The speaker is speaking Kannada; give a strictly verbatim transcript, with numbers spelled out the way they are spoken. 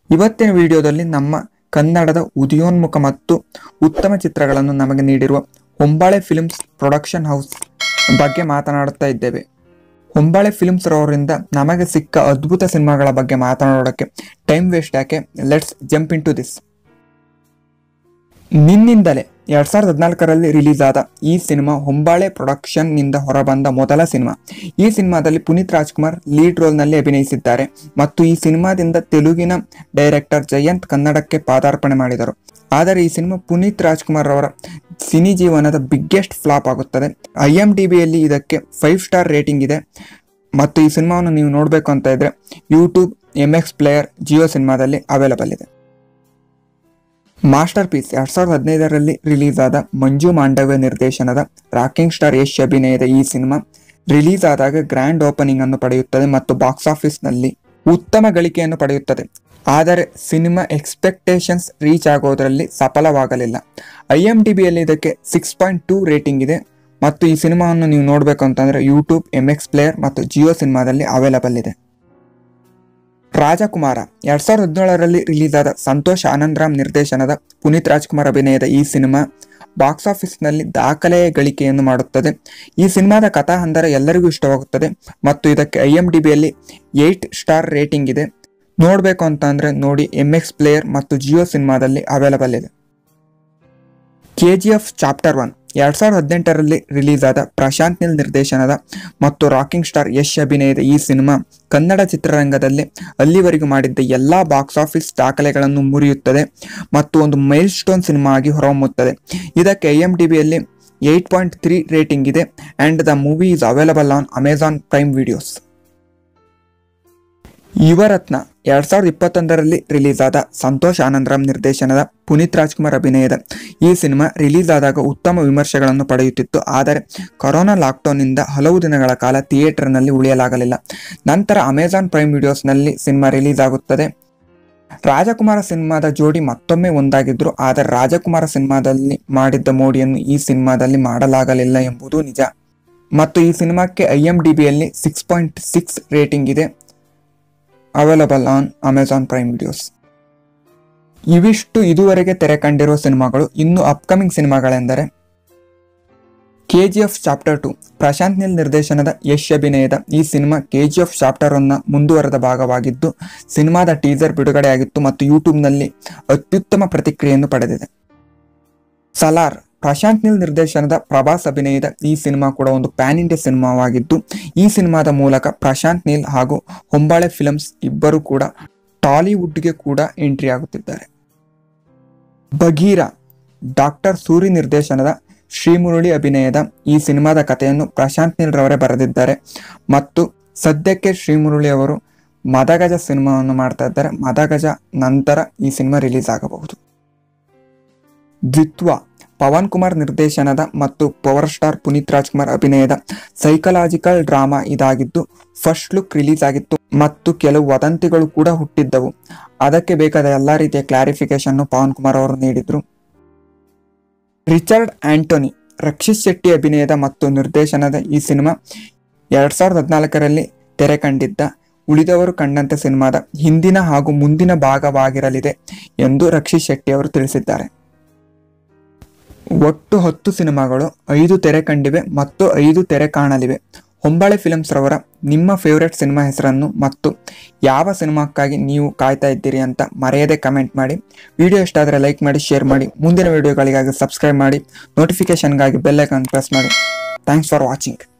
ಇವತ್ತಿನ ವಿಡಿಯೋದಲ್ಲಿ ನಮ್ಮ ಕನ್ನಡದ ಉದಯೋನ್ಮುಖ ಮತ್ತು ಉತ್ತಮ ಚಿತ್ರಗಳನ್ನು ನಮಗೆ ನೀಡಿರುವ ಹೊಂಬಾಳೆ ಫಿಲ್ಮ್ಸ್ ಪ್ರೊಡಕ್ಷನ್ ಹೌಸ್ ಬಗ್ಗೆ ಮಾತನಾಡುತ್ತಾ ಇದ್ದೇವೆ. ಹೊಂಬಾಳೆ ಫಿಲ್ಮ್ಸ್ ರವರಿಂದ ನಮಗೆ ಸಿಕ್ಕ ಅದ್ಭುತ ಸಿನಿಮಾಗಳ ಬಗ್ಗೆ ಮಾತನಾಡೋಕೆ ಟೈಮ್ ವೇಸ್ಟ್ ಯಾಕೆ, let's jump into this. ನಿನ್ನಿಂದಲೇ ಎರಡ್ ಸಾವಿರದ ಹದಿನಾಲ್ಕರಲ್ಲಿ ರಿಲೀಸ್ ಆದ ಈ ಸಿನಿಮಾ ಹೊಂಬಾಳೆ ಪ್ರೊಡಕ್ಷನ್ ನಿಂದ ಹೊರಬಂದ ಮೊದಲ ಸಿನಿಮಾ. ಈ ಸಿನಿಮಾದಲ್ಲಿ ಪುನೀತ್ ರಾಜ್ಕುಮಾರ್ ಲೀಡ್ ರೋಲ್ ನಲ್ಲಿ ಅಭಿನಯಿಸಿದ್ದಾರೆ ಮತ್ತು ಈ ಸಿನಿಮಾದಿಂದ ತೆಲುಗಿನ ಡೈರೆಕ್ಟರ್ ಜಯಂತ್ ಕನ್ನಡಕ್ಕೆ ಪಾದಾರ್ಪಣೆ ಮಾಡಿದರು. ಆದರೆ ಈ ಸಿನಿಮಾ ಪುನೀತ್ ರಾಜ್ಕುಮಾರ್ ಅವರ ಸಿನಿ ಜೀವನದ ಬಿಗ್ಗೆಸ್ಟ್ ಫ್ಲಾಪ್ ಆಗುತ್ತದೆ. ಐ ಎಂ ಡಿ ಬಿಯಲ್ಲಿ ಇದಕ್ಕೆ ಫೈವ್ ಸ್ಟಾರ್ ರೇಟಿಂಗ್ ಇದೆ ಮತ್ತು ಈ ಸಿನಿಮಾವನ್ನು ನೀವು ನೋಡಬೇಕು ಅಂತ ಇದ್ರೆ YouTube, M X player, Jio ಸಿನಿಮಾದಲ್ಲಿ ಅವೈಲಬಲ್ ಇದೆ. ಮಾಸ್ಟರ್ ಪೀಸ್ ಎರಡ್ ಸಾವಿರದ ಹದಿನೈದರಲ್ಲಿ ರಿಲೀಸ್ ಆದ ಮಂಜು ಮಾಂಡವ್ಯ ನಿರ್ದೇಶನದ ರಾಕಿಂಗ್ ಸ್ಟಾರ್ ಯಶ್ ಅಭಿನಯದ ಈ ಸಿನಿಮಾ ರಿಲೀಸ್ ಆದಾಗ ಗ್ರ್ಯಾಂಡ್ ಓಪನಿಂಗ್ ಅನ್ನು ಪಡೆಯುತ್ತದೆ ಮತ್ತು ಬಾಕ್ಸ್ ಆಫೀಸ್ ನಲ್ಲಿ ಉತ್ತಮ ಗಳಿಕೆಯನ್ನು ಪಡೆಯುತ್ತದೆ. ಆದರೆ ಸಿನಿಮಾ ಎಕ್ಸ್ಪೆಕ್ಟೇಷನ್ಸ್ ರೀಚ್ ಆಗೋದ್ರಲ್ಲಿ ಸಫಲವಾಗಲಿಲ್ಲ. ಐ ಎಂ ಡಿ ಬಿಯಲ್ಲಿ ಇದಕ್ಕೆ ಸಿಕ್ಸ್ ಪಾಯಿಂಟ್ ಟೂ ರೇಟಿಂಗ್ ಇದೆ ಮತ್ತು ಈ ಸಿನಿಮಾವನ್ನು ನೀವು ನೋಡಬೇಕು ಅಂತಂದ್ರೆ ಯೂಟ್ಯೂಬ್, ಎಂ ಎಕ್ಸ್ ಪ್ಲೇಯರ್ ಮತ್ತು ಜಿಯೋ ಸಿನಿಮಾದಲ್ಲಿ ಅವೈಲಬಲ್ ಇದೆ. ರಾಜಕುಮಾರ ಎರಡ್ ಸಾವಿರದ ಹದಿನೇಳರಲ್ಲಿ ರಿಲೀಸ್ ಆದ ಸಂತೋಷ್ ಆನಂದರಾಮ್ ನಿರ್ದೇಶನದ ಪುನೀತ್ ರಾಜ್ಕುಮಾರ್ ಅಭಿನಯದ ಈ ಸಿನಿಮಾ ಬಾಕ್ಸ್ ಆಫೀಸ್ ನಲ್ಲಿ ದಾಖಲೆಯ ಗಳಿಕೆಯನ್ನು ಮಾಡುತ್ತದೆ. ಈ ಸಿನಿಮಾದ ಕಥಾ ಹಂದರ ಎಲ್ಲರಿಗೂ ಇಷ್ಟವಾಗುತ್ತದೆ ಮತ್ತು ಇದಕ್ಕೆ ಐ ಎಂ ಡಿ ಬಿಯಲ್ಲಿ ಏಟ್ ಸ್ಟಾರ್ ರೇಟಿಂಗ್ ಇದೆ. ನೋಡಬೇಕು ಅಂತ ಅಂದ್ರೆ ನೋಡಿ, ಎಂ ಎಕ್ಸ್ ಪ್ಲೇಯರ್ ಮತ್ತು ಜಿಯೋ ಸಿನಿಮಾದಲ್ಲಿ ಅವೈಲಬಲ್ ಇದೆ. K G F chapter one ಎರಡ್ ಸಾವಿರದ ಹದಿನೆಂಟರಲ್ಲಿ ರಿಲೀಸ್ ಆದ ಪ್ರಶಾಂತ್ ನೀಲ್ ನಿರ್ದೇಶನದ ಮತ್ತು ರಾಕಿಂಗ್ ಸ್ಟಾರ್ ಯಶ್ ಅಭಿನಯದ ಈ ಸಿನಿಮಾ ಕನ್ನಡ ಚಿತ್ರರಂಗದಲ್ಲಿ ಅಲ್ಲಿವರೆಗೂ ಮಾಡಿದ್ದ ಎಲ್ಲಾ ಬಾಕ್ಸ್ ಆಫೀಸ್ ದಾಖಲೆಗಳನ್ನು ಮುರಿಯುತ್ತದೆ ಮತ್ತು ಒಂದು ಮೈಲ್ ಸ್ಟೋನ್ ಸಿನಿಮಾ ಆಗಿ ಹೊರಹೊಮ್ಮುತ್ತದೆ. ಇದಕ್ಕೆ ಐ ಎಂ ಡಿ ಬಿಯಲ್ಲಿ ಏಟ್ ಪಾಯಿಂಟ್ ತ್ರೀ ರೇಟಿಂಗ್ ಇದೆ and the movie is available on Amazon Prime videos. Yuvaratna ಎರಡ್ ಸಾವಿರದ ಇಪ್ಪತ್ತೊಂದರಲ್ಲಿ ರಿಲೀಸ್ ಆದ ಸಂತೋಷ್ ಆನಂದರಾಮ್ ನಿರ್ದೇಶನದ ಪುನೀತ್ ರಾಜ್ಕುಮಾರ್ ಅಭಿನಯದ ಈ ಸಿನಿಮಾ ರಿಲೀಸ್ ಆದಾಗ ಉತ್ತಮ ವಿಮರ್ಶೆಗಳನ್ನು ಪಡೆಯುತ್ತಿತ್ತು. ಆದರೆ ಕೊರೋನಾ ಲಾಕ್ಡೌನ್ ನಿಂದ ಹಲವು ದಿನಗಳ ಕಾಲ ಥಿಯೇಟರ್ ನಲ್ಲಿ ಉಳಿಯಲಾಗಲಿಲ್ಲ. ನಂತರ ಅಮೆಜಾನ್ ಪ್ರೈಮ್ ವಿಡಿಯೋಸ್ ನಲ್ಲಿ ಸಿನಿಮಾ ರಿಲೀಸ್ ಆಗುತ್ತದೆ. ರಾಜಕುಮಾರ ಸಿನಿಮಾದ ಜೋಡಿ ಮತ್ತೊಮ್ಮೆ ಒಂದಾಗಿದ್ರು, ಆದರೆ ರಾಜಕುಮಾರ ಸಿನಿಮಾದಲ್ಲಿ ಮಾಡಿದ್ದ ಮೋಡಿಯನ್ನು ಈ ಸಿನಿಮಾದಲ್ಲಿ ಮಾಡಲಾಗಲಿಲ್ಲ ಎಂಬುದು ನಿಜ ಮತ್ತು ಈ ಸಿನಿಮಾಕ್ಕೆ ಐ ಎಂ ಡಿ ಬಿಯಲ್ಲಿ ಸಿಕ್ಸ್ ಪಾಯಿಂಟ್ ಸಿಕ್ಸ್ ರೇಟಿಂಗ್ ಇದೆ, available on Amazon Prime videos. ಇವಿಷ್ಟು ಇದುವರೆಗೆ ತೆರೆ ಕಂಡಿರುವ ಸಿನಿಮಾಗಳು. ಇನ್ನು ಅಪ್ಕಮಿಂಗ್ ಸಿನಿಮಾಗಳೆಂದರೆ K G F chapter two Prashanth Neel ನಿರ್ದೇಶನದ ಯಶ್ ಅಭಿನಯದ ಈ cinema K G F chapter one ನ ಮುಂದುವರೆದ ಭಾಗವಾಗಿದ್ದು ಸಿನಿಮಾದ ಟೀಸರ್ ಬಿಡುಗಡೆಯಾಗಿತ್ತು ಮತ್ತು ಯೂಟ್ಯೂಬ್ ನಲ್ಲಿ ಅತ್ಯುತ್ತಮ ಪ್ರತಿಕ್ರಿಯೆಯನ್ನು ಪಡೆದಿದೆ. ಸಲಾರ್ ಪ್ರಶಾಂತ್ ನೀಲ್ ನಿರ್ದೇಶನದ ಪ್ರಭಾಸ್ ಅಭಿನಯದ ಈ ಸಿನಿಮಾ ಕೂಡ ಒಂದು ಪ್ಯಾನ್ ಇಂಡಿಯಾ ಸಿನಿಮಾವಾಗಿದ್ದು ಈ ಸಿನಿಮಾದ ಮೂಲಕ ಪ್ರಶಾಂತ್ ನೀಲ್ ಹಾಗೂ ಹೊಂಬಾಳೆ ಫಿಲ್ಮ್ಸ್ ಇಬ್ಬರು ಕೂಡ ಟಾಲಿವುಡ್ಗೆ ಕೂಡ ಎಂಟ್ರಿ ಆಗುತ್ತಿದ್ದಾರೆ. ಬಗೀರ ಡಾಕ್ಟರ್ ಸೂರಿ ನಿರ್ದೇಶನದ ಶ್ರೀಮುರಳಿ ಅಭಿನಯದ ಈ ಸಿನಿಮಾದ ಕಥೆಯನ್ನು ಪ್ರಶಾಂತ್ ನೀಲ್ ರವರೇ ಬರೆದಿದ್ದಾರೆ ಮತ್ತು ಸದ್ಯಕ್ಕೆ ಶ್ರೀಮುರಳಿ ಅವರು ಮದಗಜ ಸಿನಿಮಾವನ್ನು ಮಾಡ್ತಾ ಇದ್ದಾರೆ. ಮದಗಜ ನಂತರ ಈ ಸಿನಿಮಾ ರಿಲೀಸ್ ಆಗಬಹುದು. ದ್ವಿತ್ವ ಪವನ್ ಕುಮಾರ್ ನಿರ್ದೇಶನದ ಮತ್ತು ಪವರ್ ಸ್ಟಾರ್ ಪುನೀತ್ ರಾಜ್ಕುಮಾರ್ ಅಭಿನಯದ ಸೈಕಲಾಜಿಕಲ್ ಡ್ರಾಮಾ ಇದಾಗಿದ್ದು ಫಸ್ಟ್ ಲುಕ್ ರಿಲೀಸ್ ಆಗಿತ್ತು ಮತ್ತು ಕೆಲವು ವದಂತಿಗಳು ಕೂಡ ಹುಟ್ಟಿದ್ದವು. ಅದಕ್ಕೆ ಬೇಕಾದ ಎಲ್ಲಾ ರೀತಿಯ ಕ್ಲಾರಿಫಿಕೇಶನ್ ಪವನ್ ಕುಮಾರ್ ಅವರು ನೀಡಿದ್ರು. ರಿಚರ್ಡ್ ಆಂಟೋನಿ ರಕ್ಷಿತ್ ಶೆಟ್ಟಿ ಅಭಿನಯದ ಮತ್ತು ನಿರ್ದೇಶನದ ಈ ಸಿನಿಮಾ ಎರಡ್ ಸಾವಿರದ ಹದಿನಾಲ್ಕರಲ್ಲಿ ತೆರೆ ಕಂಡಿದ್ದ ಉಳಿದವರು ಕಂಡಂತೆ ಸಿನಿಮಾದ ಹಿಂದಿನ ಹಾಗೂ ಮುಂದಿನ ಭಾಗವಾಗಿರಲಿದೆ ಎಂದು ರಕ್ಷಿತ್ ಶೆಟ್ಟಿ ಅವರು ತಿಳಿಸಿದ್ದಾರೆ. ಒಟ್ಟು ಹತ್ತು ಸಿನಿಮಾಗಳು, ಐದು ತೆರೆ ಕಂಡಿವೆ ಮತ್ತು ಐದು ತೆರೆ ಕಾಣಲಿವೆ. ಹೊಂಬಾಳೆ ಫಿಲ್ಮ್ಸ್ ರವರ ನಿಮ್ಮ ಫೇವರೇಟ್ ಸಿನಿಮಾ ಹೆಸರನ್ನು ಮತ್ತು ಯಾವ ಸಿನಿಮಾಕ್ಕಾಗಿ ನೀವು ಕಾಯ್ತಾ ಇದ್ದೀರಿ ಅಂತ ಮರೆಯದೆ ಕಮೆಂಟ್ ಮಾಡಿ. ವಿಡಿಯೋ ಇಷ್ಟ ಆದರೆ ಲೈಕ್ ಮಾಡಿ, ಶೇರ್ ಮಾಡಿ. ಮುಂದಿನ ವಿಡಿಯೋಗಳಿಗಾಗಿ ಸಬ್ಸ್ಕ್ರೈಬ್ ಮಾಡಿ. ನೋಟಿಫಿಕೇಶನ್ಗಾಗಿ ಬೆಲ್ ಐಕಾನ್ ಪ್ರೆಸ್ ಮಾಡಿ. Thanks for watching.